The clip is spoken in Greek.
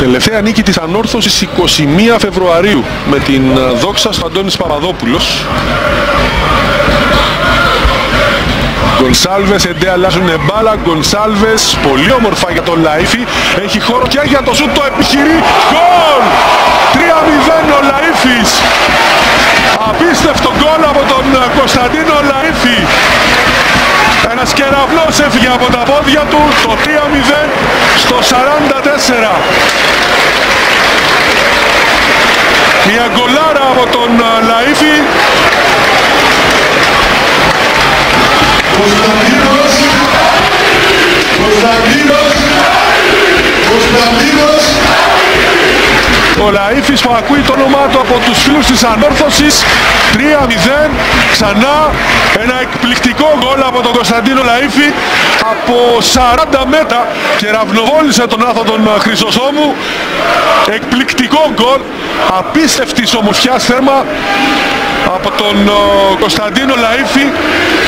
Τελευταία νίκη της Ανόρθωσης 21 Φεβρουαρίου με την δόξα στο Αντώνης Παπαδόπουλος. Γκονσάλβες, Εντέ αλλάζουν μπάλα. Γκονσάλβες, πολύ όμορφα για τον Λαΐφη. Έχει χώρο και για το σούτ, το επιχειρεί. Γκολ! 3-0 ο Λαΐφης. Απίστευτο γκολ από τον Κωνσταντίνο Λαΐφη. Ένας κεραυνός έφυγε από τα πόδια του. Το 3-0 στο 44. Μια γκολάρα από τον Λαΐφη. Ο Λαΐφης που ακούει το όνομά του από τους φίλους της Ανόρθωσης. 3-0 ξανά, ένα εκπληκτικό γκολ από τον Κωνσταντίνο Λαΐφη από 40 μέτρα και ραυνοβόλησε τον άθο τον Χρυσοσόμου. Εκπληκτικό γκολ, απίστευτης ομορφιάς θέρμα από τον Κωνσταντίνο Λαΐφη.